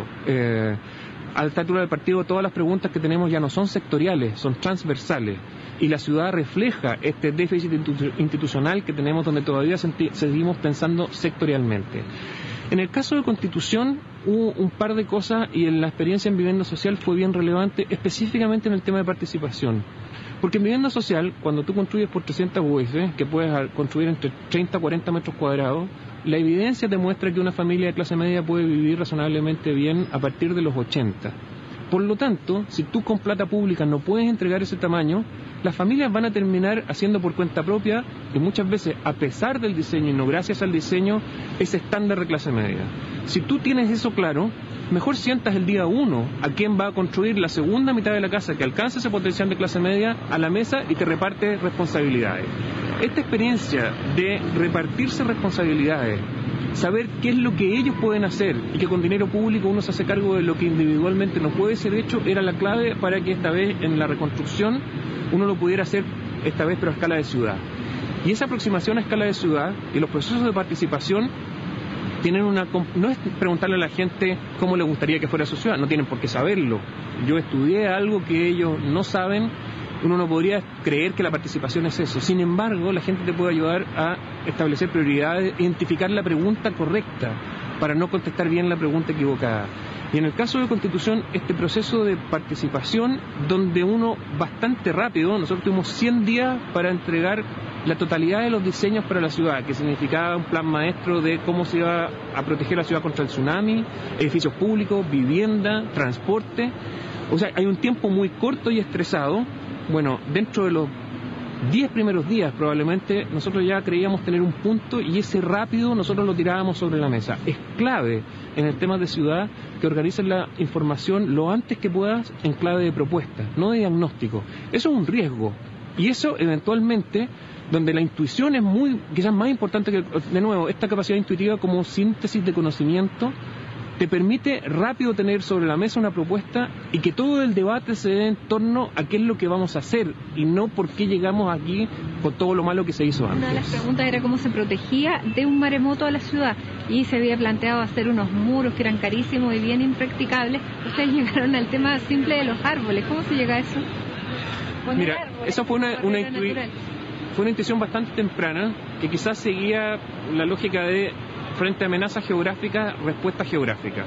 A esta altura del partido, todas las preguntas que tenemos ya no son sectoriales, son transversales. Y la ciudad refleja este déficit institucional que tenemos, donde todavía seguimos pensando sectorialmente. En el caso de Constitución hubo un par de cosas, y en la experiencia en vivienda social fue bien relevante, específicamente en el tema de participación. Porque en vivienda social, cuando tú construyes por 300 UF, que puedes construir entre 30 a 40 metros cuadrados, la evidencia demuestra que una familia de clase media puede vivir razonablemente bien a partir de los 80. Por lo tanto, si tú con plata pública no puedes entregar ese tamaño, las familias van a terminar haciendo por cuenta propia, y muchas veces, a pesar del diseño y no gracias al diseño, ese estándar de clase media. Si tú tienes eso claro, mejor sientas el día 1 a quien va a construir la segunda mitad de la casa que alcance ese potencial de clase media a la mesa y te reparte responsabilidades. Esta experiencia de repartirse responsabilidades, saber qué es lo que ellos pueden hacer y que con dinero público uno se hace cargo de lo que individualmente no puede ser hecho, era la clave para que esta vez en la reconstrucción uno lo pudiera hacer, esta vez pero a escala de ciudad. Y esa aproximación a escala de ciudad y los procesos de participación tienen no es preguntarle a la gente cómo le gustaría que fuera su ciudad, no tienen por qué saberlo. Yo estudié algo que ellos no saben. Uno no podría creer que la participación es eso. Sin embargo, la gente te puede ayudar a establecer prioridades, identificar la pregunta correcta para no contestar bien la pregunta equivocada. Y en el caso de Constitución, este proceso de participación, donde uno bastante rápido, nosotros tuvimos 100 días para entregar la totalidad de los diseños para la ciudad, que significaba un plan maestro de cómo se iba a proteger la ciudad contra el tsunami, edificios públicos, vivienda, transporte. O sea, hay un tiempo muy corto y estresado. Bueno, dentro de los 10 primeros días probablemente nosotros ya creíamos tener un punto, y ese rápido nosotros lo tirábamos sobre la mesa. Es clave en el tema de ciudad que organices la información lo antes que puedas en clave de propuesta, no de diagnóstico. Eso es un riesgo, y eso eventualmente, donde la intuición es quizás más importante que, de nuevo, esta capacidad intuitiva como síntesis de conocimiento, te permite rápido tener sobre la mesa una propuesta y que todo el debate se dé en torno a qué es lo que vamos a hacer y no por qué llegamos aquí con todo lo malo que se hizo antes. Una de las preguntas era cómo se protegía de un maremoto a la ciudad y se había planteado hacer unos muros que eran carísimos y bien impracticables. Ustedes llegaron al tema simple de los árboles. ¿Cómo se llega a eso? Mira, esa fue una intuición bastante temprana que quizás seguía la lógica de frente a amenazas geográficas, respuesta geográfica.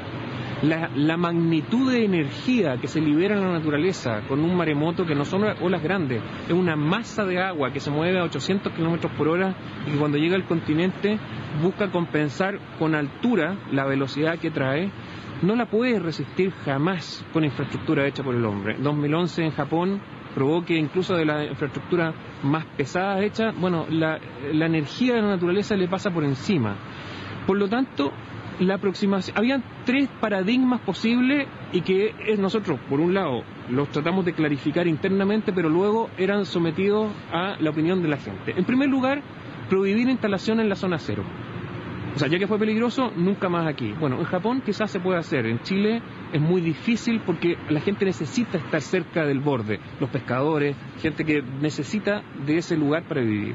La magnitud de energía que se libera en la naturaleza con un maremoto, que no son olas grandes, es una masa de agua que se mueve a 800 kilómetros por hora y que cuando llega al continente busca compensar con altura la velocidad que trae, no la puede resistir jamás con infraestructura hecha por el hombre. 2011 en Japón probó que incluso de la infraestructura más pesada hecha, bueno, la energía de la naturaleza le pasa por encima. Por lo tanto, la aproximación, habían 3 paradigmas posibles y que nosotros, por un lado, los tratamos de clarificar internamente, pero luego eran sometidos a la opinión de la gente. En primer lugar, prohibir instalación en la zona cero. O sea, ya que fue peligroso, nunca más aquí. Bueno, en Japón quizás se puede hacer, en Chile es muy difícil porque la gente necesita estar cerca del borde, los pescadores, gente que necesita de ese lugar para vivir.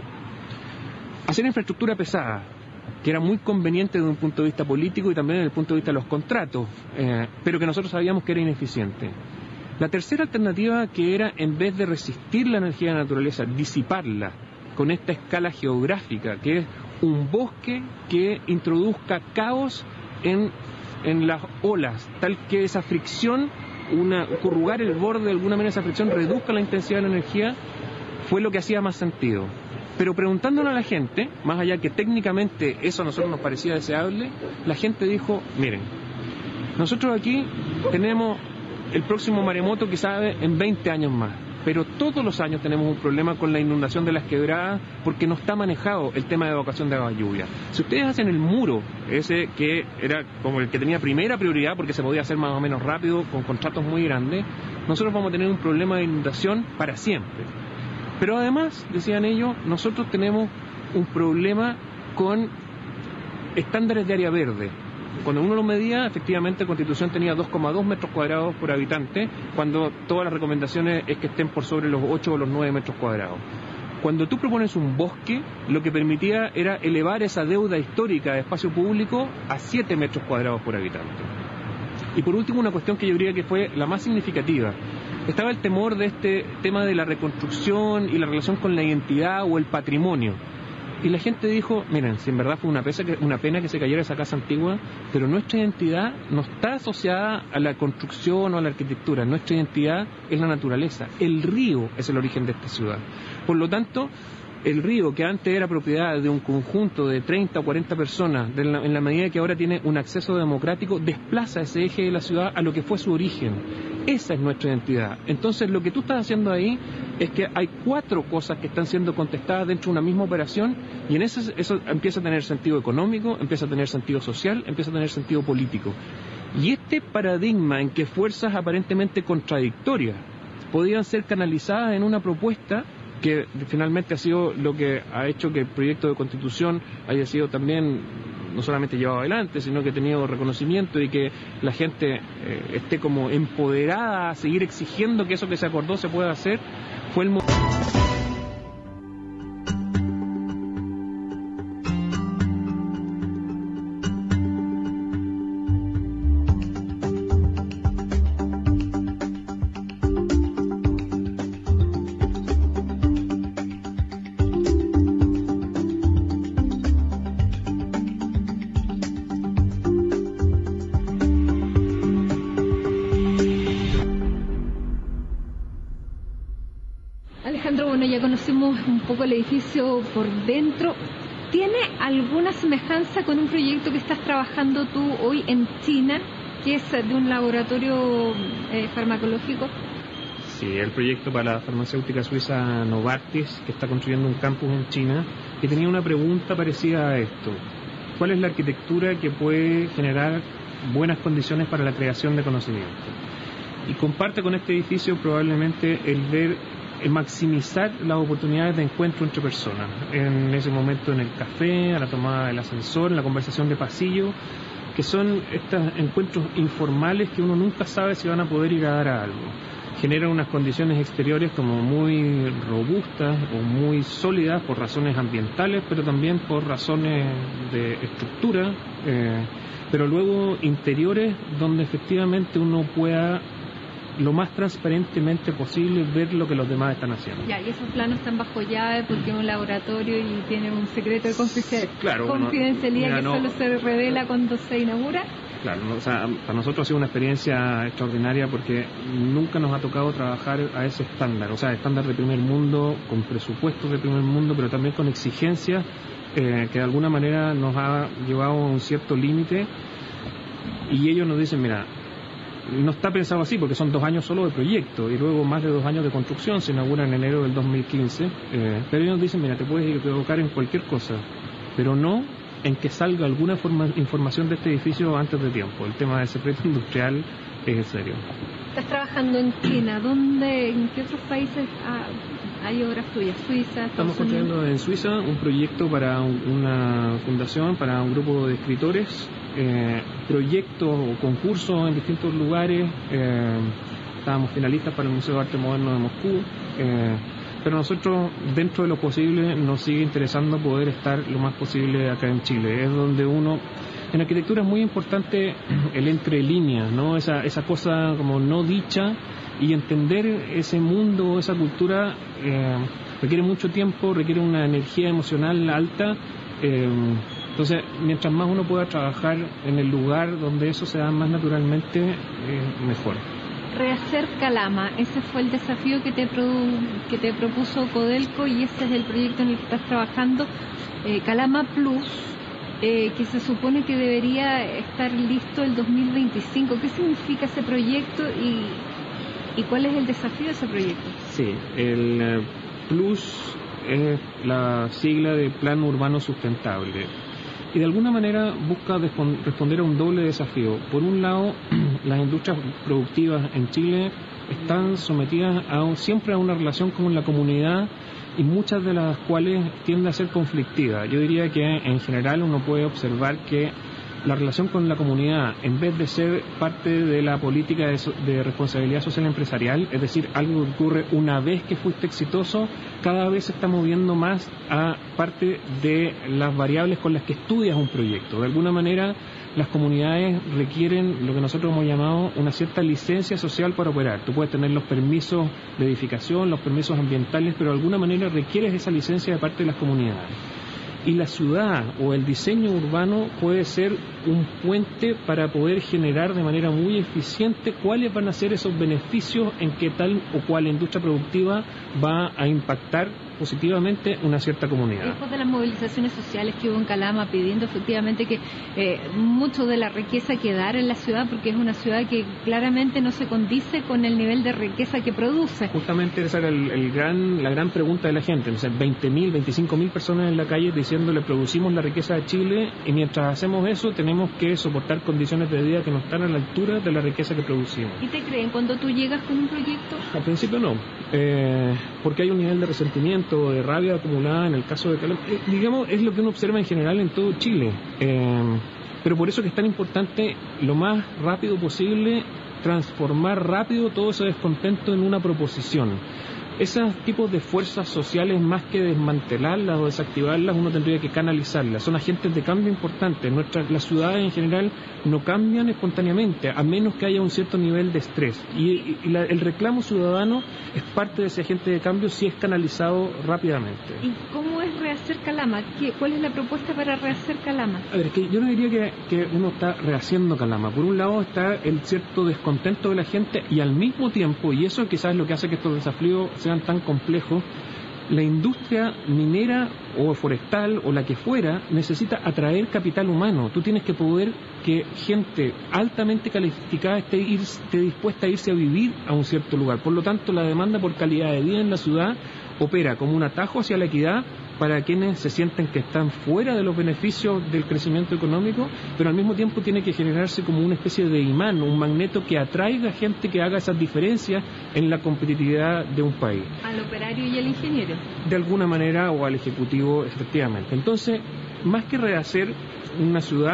Hacer infraestructura pesada, que era muy conveniente desde un punto de vista político y también desde el punto de vista de los contratos, pero que nosotros sabíamos que era ineficiente. La tercera alternativa, que era, en vez de resistir la energía de la naturaleza, disiparla con esta escala geográfica, que es un bosque que introduzca caos en las olas, tal que esa fricción, corrugar el borde de alguna manera, esa fricción reduzca la intensidad de la energía, fue lo que hacía más sentido. Pero preguntándole a la gente, más allá que técnicamente eso a nosotros nos parecía deseable, la gente dijo, miren, nosotros aquí tenemos el próximo maremoto quizás en 20 años más, pero todos los años tenemos un problema con la inundación de las quebradas porque no está manejado el tema de evacuación de agua lluvia. Si ustedes hacen el muro, ese que era como el que tenía primera prioridad porque se podía hacer más o menos rápido con contratos muy grandes, nosotros vamos a tener un problema de inundación para siempre. Pero además, decían ellos, nosotros tenemos un problema con estándares de área verde. Cuando uno lo medía, efectivamente, Constitución tenía 2,2 metros cuadrados por habitante, cuando todas las recomendaciones es que estén por sobre los 8 o los 9 metros cuadrados. Cuando tú propones un bosque, lo que permitía era elevar esa deuda histórica de espacio público a 7 metros cuadrados por habitante. Y por último, una cuestión que yo diría que fue la más significativa. Estaba el temor de este tema de la reconstrucción y la relación con la identidad o el patrimonio. Y la gente dijo, miren, si en verdad fue una pena que se cayera esa casa antigua, pero nuestra identidad no está asociada a la construcción o a la arquitectura. Nuestra identidad es la naturaleza. El río es el origen de esta ciudad. Por lo tanto, el río, que antes era propiedad de un conjunto de 30 o 40 personas, en la medida que ahora tiene un acceso democrático, desplaza ese eje de la ciudad a lo que fue su origen. Esa es nuestra identidad. Entonces, lo que tú estás haciendo ahí es que hay 4 cosas que están siendo contestadas dentro de una misma operación y en eso empieza a tener sentido económico, empieza a tener sentido social, empieza a tener sentido político. Y este paradigma en que fuerzas aparentemente contradictorias podían ser canalizadas en una propuesta que finalmente ha sido lo que ha hecho que el proyecto de Constitución haya sido también no solamente llevado adelante, sino que ha tenido reconocimiento y que la gente esté como empoderada a seguir exigiendo que eso que se acordó se pueda hacer, fue el momento. Alejandro, bueno, ya conocimos un poco el edificio por dentro. ¿Tiene alguna semejanza con un proyecto que estás trabajando tú hoy en China, que es de un laboratorio farmacológico? Sí, el proyecto para la farmacéutica suiza Novartis, que está construyendo un campus en China, que tenía una pregunta parecida a esto. ¿Cuál es la arquitectura que puede generar buenas condiciones para la creación de conocimiento? Y comparte con este edificio probablemente el maximizar las oportunidades de encuentro entre personas. En ese momento en el café, a la tomada del ascensor, en la conversación de pasillo, que son estos encuentros informales que uno nunca sabe si van a poder ir a dar a algo. Generan unas condiciones exteriores como muy robustas o muy sólidas por razones ambientales, pero también por razones de estructura, pero luego interiores donde efectivamente uno pueda lo más transparentemente posible ver lo que los demás están haciendo. Ya, y esos planos están bajo llave porque es un laboratorio y tiene un secreto de confidencialidad que solo se revela cuando se inaugura. Claro, o sea, para nosotros ha sido una experiencia extraordinaria porque nunca nos ha tocado trabajar a ese estándar, o sea, estándar de primer mundo, con presupuestos de primer mundo, pero también con exigencias que de alguna manera nos ha llevado a un cierto límite, y ellos nos dicen, mira, no está pensado así porque son 2 años solo de proyecto y luego más de 2 años de construcción, se inaugura en enero del 2015, pero ellos dicen, mira, te puedes equivocar en cualquier cosa, pero no en que salga alguna información de este edificio antes de tiempo. El tema del secreto industrial es en serio. Estás trabajando en China, ¿en qué otros países hay obras tuyas? ¿Suiza? Estamos construyendo en Suiza un proyecto para una fundación, para un grupo de escritores, proyectos o concursos en distintos lugares. Estábamos finalistas para el Museo de Arte Moderno de Moscú, pero nosotros, dentro de lo posible, nos sigue interesando poder estar lo más posible acá en Chile. Es donde uno, en arquitectura es muy importante el entre líneas, ¿no? Esa cosa como no dicha, y entender ese mundo, esa cultura, requiere mucho tiempo, requiere una energía emocional alta. Entonces, mientras más uno pueda trabajar en el lugar donde eso se da más naturalmente, mejor. Rehacer Calama, ese fue el desafío que te propuso Codelco, y ese es el proyecto en el que estás trabajando, Calama Plus, que se supone que debería estar listo el 2025. ¿Qué significa ese proyecto y cuál es el desafío de ese proyecto? Sí, el Plus es la sigla de Plan Urbano Sustentable. Y de alguna manera busca responder a un doble desafío. Por un lado, las industrias productivas en Chile están sometidas siempre a una relación con la comunidad, y muchas de las cuales tiende a ser conflictiva. Yo diría que en general uno puede observar que la relación con la comunidad, en vez de ser parte de la política de responsabilidad social empresarial, es decir, algo que ocurre una vez que fuiste exitoso, cada vez se está moviendo más a parte de las variables con las que estudias un proyecto. De alguna manera, las comunidades requieren lo que nosotros hemos llamado una cierta licencia social para operar. Tú puedes tener los permisos de edificación, los permisos ambientales, pero de alguna manera requieres esa licencia de parte de las comunidades. Y la ciudad o el diseño urbano puede ser un puente para poder generar de manera muy eficiente cuáles van a ser esos beneficios en que tal o cual industria productiva va a impactar positivamente una cierta comunidad. Después de las movilizaciones sociales que hubo en Calama pidiendo efectivamente que mucho de la riqueza quedara en la ciudad, porque es una ciudad que claramente no se condice con el nivel de riqueza que produce. Justamente esa era la gran pregunta de la gente. O sea, 20.000, 25.000 personas en la calle diciéndole producimos la riqueza de Chile, y mientras hacemos eso tenemos que soportar condiciones de vida que no están a la altura de la riqueza que producimos. ¿Y te creen cuando tú llegas con un proyecto? Al principio no, porque hay un nivel de resentimiento, de rabia acumulada en el caso de Calama. Digamos, es lo que uno observa en general en todo Chile. Pero por eso que es tan importante, lo más rápido posible, transformar rápido todo ese descontento en una proposición. Esos tipos de fuerzas sociales, más que desmantelarlas o desactivarlas, uno tendría que canalizarlas. Son agentes de cambio importantes. Las ciudades en general no cambian espontáneamente, a menos que haya un cierto nivel de estrés. Y el reclamo ciudadano es parte de ese agente de cambio si es canalizado rápidamente. ¿Y cómo es rehacer Calama? ¿Cuál es la propuesta para rehacer Calama? A ver, yo no diría que uno está rehaciendo Calama. Por un lado está el cierto descontento de la gente, y al mismo tiempo, y eso quizás es lo que hace que estos desafíos sean tan complejos, la industria minera o forestal o la que fuera necesita atraer capital humano. Tú tienes que poder que gente altamente calificada esté dispuesta a irse a vivir a un cierto lugar. Por lo tanto, la demanda por calidad de vida en la ciudad opera como un atajo hacia la equidad para quienes se sienten que están fuera de los beneficios del crecimiento económico, pero al mismo tiempo tiene que generarse como una especie de imán, un magneto que atraiga gente que haga esas diferencias en la competitividad de un país. ¿Al operario y al ingeniero? De alguna manera, o al ejecutivo, efectivamente. Entonces, más que rehacer una ciudad,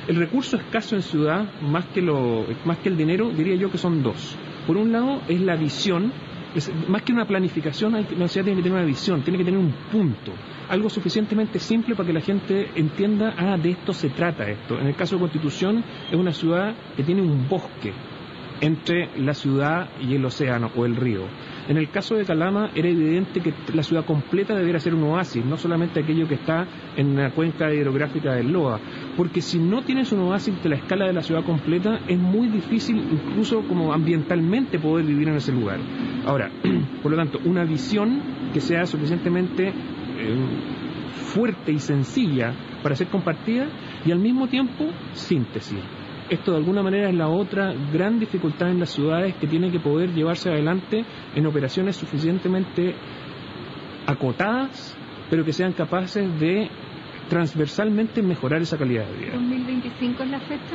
El recurso escaso en ciudad, más que el dinero, diría yo que son dos. Por un lado es la visión. Más que una planificación, la ciudad tiene que tener una visión, tiene que tener un punto, algo suficientemente simple para que la gente entienda, de esto se trata esto. En el caso de Constitución, es una ciudad que tiene un bosque entre la ciudad y el océano o el río. En el caso de Calama era evidente que la ciudad completa debería ser un oasis, no solamente aquello que está en la cuenca hidrográfica del Loa, porque si no tienes un oasis de la escala de la ciudad completa, es muy difícil incluso como ambientalmente poder vivir en ese lugar. Ahora, por lo tanto, una visión que sea suficientemente fuerte y sencilla para ser compartida y al mismo tiempo síntesis. Esto de alguna manera es la otra gran dificultad en las ciudades, que tiene que poder llevarse adelante en operaciones suficientemente acotadas, pero que sean capaces de transversalmente mejorar esa calidad de vida. ¿2025 es la fecha?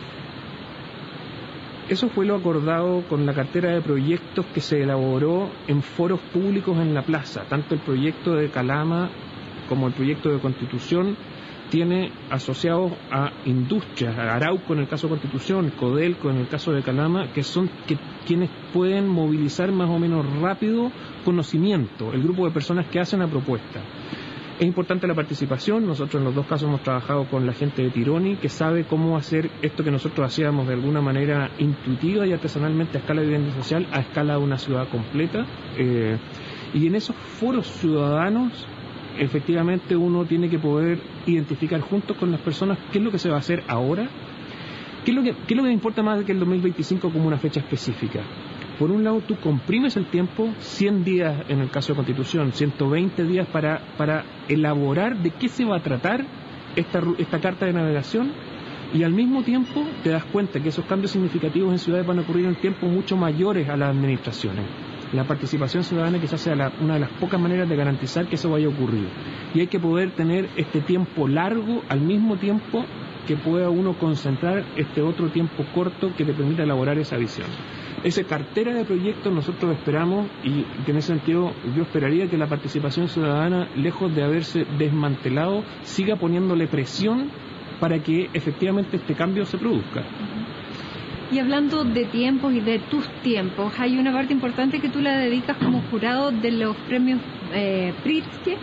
Eso fue lo acordado con la cartera de proyectos que se elaboró en foros públicos en la plaza. Tanto el proyecto de Calama como el proyecto de Constitución tiene asociados a industrias, a Arauco en el caso de Constitución, Codelco en el caso de Calama, que son quienes pueden movilizar más o menos rápido conocimiento, el grupo de personas que hacen la propuesta. Es importante la participación. Nosotros en los dos casos hemos trabajado con la gente de Tironi, que sabe cómo hacer esto que nosotros hacíamos de alguna manera intuitiva y artesanalmente a escala de vivienda social, a escala de una ciudad completa. Y en esos foros ciudadanos, efectivamente uno tiene que poder identificar juntos con las personas qué es lo que se va a hacer ahora, qué es lo que importa más que el 2025 como una fecha específica. Por un lado, tú comprimes el tiempo, 100 días en el caso de Constitución, 120 días para elaborar de qué se va a tratar esta carta de navegación, y al mismo tiempo te das cuenta que esos cambios significativos en ciudades van a ocurrir en tiempos mucho mayores a las administraciones. La participación ciudadana quizás sea una de las pocas maneras de garantizar que eso vaya a ocurrir. Y hay que poder tener este tiempo largo al mismo tiempo que pueda uno concentrar este otro tiempo corto que te permita elaborar esa visión. Esa cartera de proyectos nosotros esperamos, y que en ese sentido yo esperaría que la participación ciudadana, lejos de haberse desmantelado, siga poniéndole presión para que efectivamente este cambio se produzca. Y hablando de tiempos y de tus tiempos, hay una parte importante que tú la dedicas como jurado de los premios Pritzker.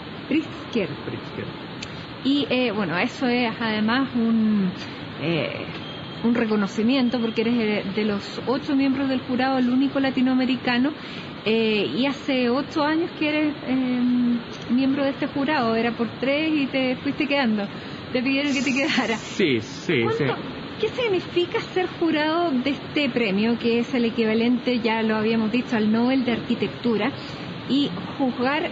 Y bueno, eso es además un reconocimiento, porque eres de los 8 miembros del jurado el único latinoamericano, y hace 8 años que eres miembro de este jurado. Era por 3 y te fuiste quedando, te pidieron que te quedara. Sí. ¿Qué significa ser jurado de este premio, que es el equivalente, ya lo habíamos dicho, al Nobel de Arquitectura, y juzgar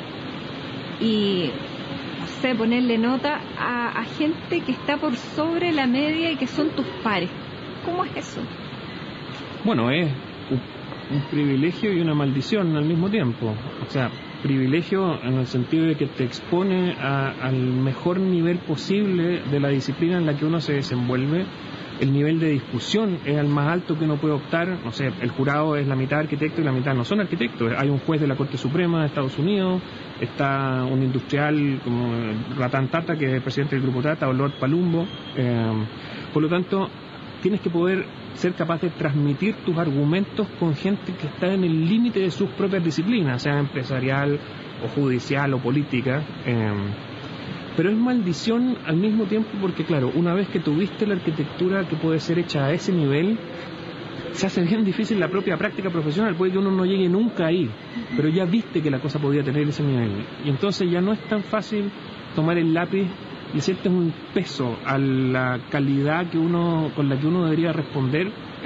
y, no sé, ponerle nota a gente que está por sobre la media y que son tus pares? ¿Cómo es eso? Bueno, es un privilegio y una maldición al mismo tiempo. O sea, privilegio en el sentido de que te expone al mejor nivel posible de la disciplina en la que uno se desenvuelve. El nivel de discusión es el más alto que uno puede optar. No sé, el jurado es la mitad arquitecto y la mitad no son arquitectos. Hay un juez de la Corte Suprema de Estados Unidos, está un industrial como Ratan Tata, que es el presidente del Grupo Tata, o Lord Palumbo. Por lo tanto, tienes que poder ser capaz de transmitir tus argumentos con gente que está en el límite de sus propias disciplinas, sea empresarial o judicial o política. Pero es maldición al mismo tiempo, porque claro, una vez que tuviste la arquitectura que puede ser hecha a ese nivel, se hace bien difícil la propia práctica profesional. Puede que uno no llegue nunca ahí, pero ya viste que la cosa podía tener ese nivel, y entonces ya no es tan fácil tomar el lápiz y sientes un peso a la calidad con la que uno debería responder.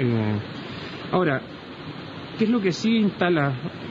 Ahora, ¿qué es lo que sí instala?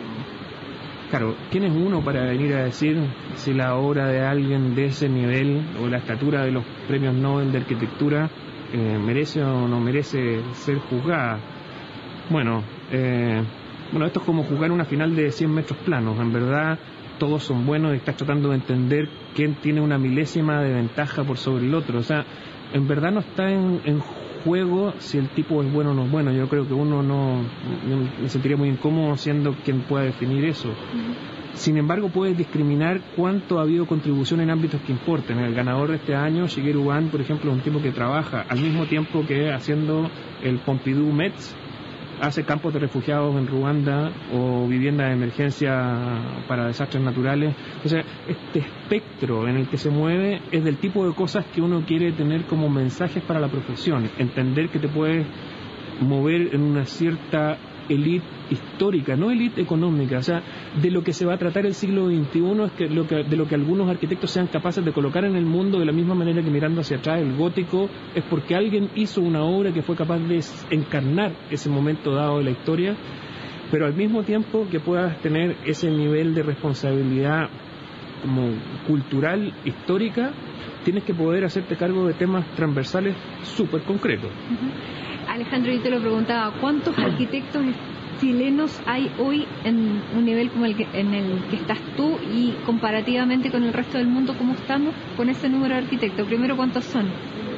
Claro, ¿quién es uno para venir a decir si la obra de alguien de ese nivel o la estatura de los premios Nobel de Arquitectura merece o no merece ser juzgada? Bueno, esto es como jugar una final de 100 metros planos. En verdad, todos son buenos y estás tratando de entender quién tiene una milésima de ventaja por sobre el otro. O sea, en verdad no está en juego si el tipo es bueno o no es bueno. Yo creo que uno me sentiría muy incómodo siendo quien pueda definir eso. Sin embargo, puedes discriminar cuánto ha habido contribución en ámbitos que importan. El ganador de este año, Shigeru Ban, por ejemplo, es un tipo que trabaja al mismo tiempo que haciendo el Pompidou Metz, hace campos de refugiados en Ruanda o viviendas de emergencia para desastres naturales. O sea, este espectro en el que se mueve es del tipo de cosas que uno quiere tener como mensajes para la profesión. Entender que te puedes mover en una cierta élite histórica, no élite económica. O sea, de lo que se va a tratar el siglo XXI es que de lo que algunos arquitectos sean capaces de colocar en el mundo, de la misma manera que mirando hacia atrás el gótico es porque alguien hizo una obra que fue capaz de encarnar ese momento dado de la historia, pero al mismo tiempo que puedas tener ese nivel de responsabilidad como cultural, histórica, tienes que poder hacerte cargo de temas transversales súper concretos. Alejandro, yo te lo preguntaba, ¿cuántos arquitectos chilenos hay hoy en un nivel como en el que estás tú y comparativamente con el resto del mundo, cómo estamos con ese número de arquitectos? Primero, ¿cuántos son?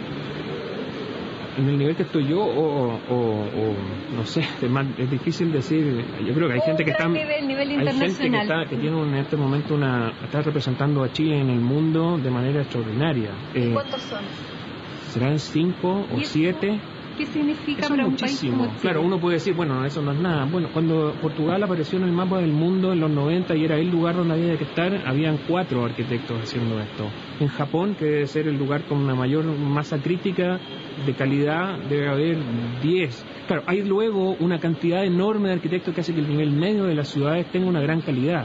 En el nivel que estoy yo no sé, es difícil decir. Yo creo que hay gente que está nivel internacional. Hay gente que tiene en este momento está representando a Chile en el mundo de manera extraordinaria. ¿Y cuántos son? ¿Serán 5 o 7? ¿Qué significa eso para un muchísimo. país como Chile? Claro, uno puede decir, bueno, eso no es nada. Bueno, cuando Portugal apareció en el mapa del mundo en los 90 y era el lugar donde había que estar, habían 4 arquitectos haciendo esto. En Japón, que debe ser el lugar con una mayor masa crítica de calidad, debe haber 10. Claro, hay luego una cantidad enorme de arquitectos que hace que el nivel medio de las ciudades tenga una gran calidad.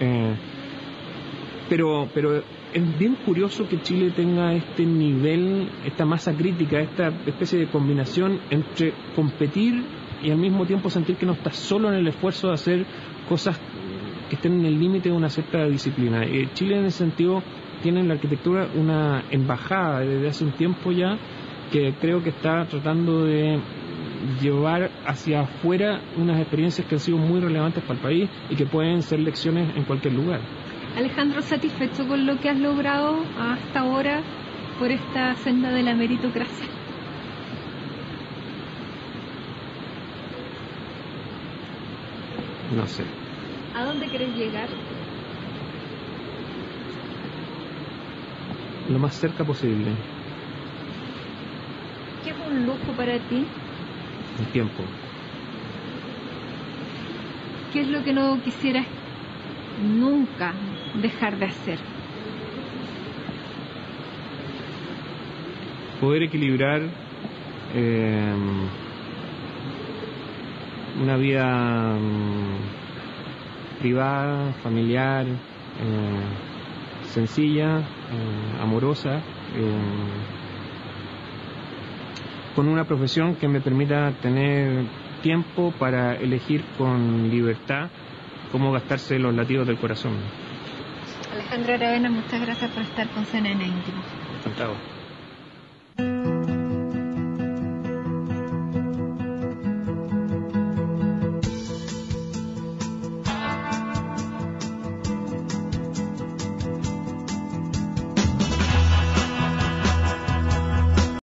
Pero es bien curioso que Chile tenga este nivel, esta masa crítica, esta especie de combinación entre competir y al mismo tiempo sentir que no estás solo en el esfuerzo de hacer cosas que estén en el límite de una cierta disciplina. Chile en ese sentido tiene en la arquitectura una embajada desde hace un tiempo ya que creo que está tratando de llevar hacia afuera unas experiencias que han sido muy relevantes para el país y que pueden ser lecciones en cualquier lugar. Alejandro, ¿satisfecho con lo que has logrado hasta ahora por esta senda de la meritocracia? No sé. ¿A dónde querés llegar? Lo más cerca posible. ¿Qué es un lujo para ti? El tiempo. ¿Qué es lo que no quisieras nunca dejar de hacer? Poder equilibrar una vida privada, familiar, sencilla, amorosa, con una profesión que me permita tener tiempo para elegir con libertad cómo gastarse los latidos del corazón. Alejandro Aravena, muchas gracias por estar con CNN Íntimo. Encantado.